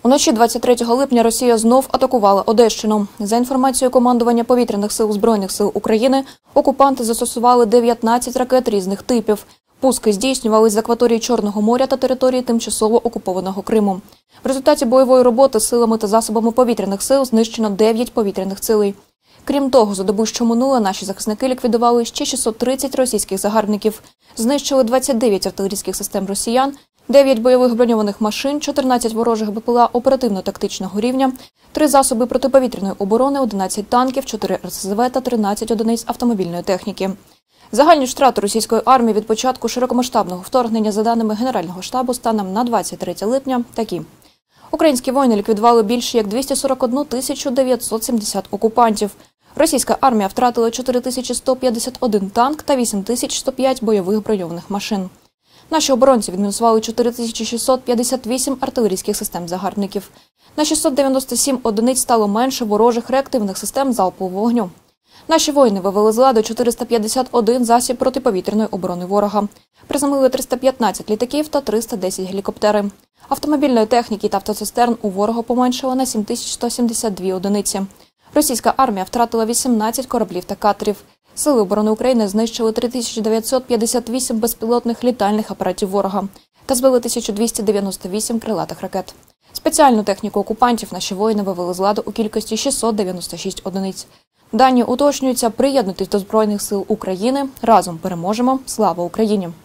Уночі 23 липня Росія знов атакувала Одещину. За інформацією командування Повітряних сил Збройних сил України, окупанти застосували 19 ракет різних типів. Пуски здійснювались з акваторії Чорного моря та території тимчасово окупованого Криму. В результаті бойової роботи силами та засобами повітряних сил знищено 9 повітряних цілей. Крім того, за добу, що минула, наші захисники ліквідували ще 630 російських загарбників, знищили 29 артилерійських систем росіян, 9 бойових броньованих машин, 14 ворожих БПЛА оперативно-тактичного рівня, 3 засоби протиповітряної оборони, 11 танків, 4 РСЗВ та 13 одиниць автомобільної техніки. Загальні ж втрати російської армії від початку широкомасштабного вторгнення, за даними Генерального штабу, станом на 23 липня такі. Українські воїни ліквідували більше як 241 970 окупантів. Російська армія втратила 4151 танк та 8105 бойових броньованих машин. Наші оборонці відмінусували 4658 артилерійських систем загарбників. На 697 одиниць стало менше ворожих реактивних систем залпового вогню. Наші воїни вивели з ладу 451 засіб протиповітряної оборони ворога. Приземлили 315 літаків та 310 гелікоптерів. Автомобільної техніки та автоцистерн у ворога поменшало на 7172 одиниці. Російська армія втратила 18 кораблів та катерів. Сили оборони України знищили 3958 безпілотних літальних апаратів ворога та збили 1298 крилатих ракет. Спеціальну техніку окупантів наші воїни вивели з ладу у кількості 696 одиниць. Дані уточнюються. Приєднуйтесь до Збройних сил України. Разом переможемо. Слава Україні!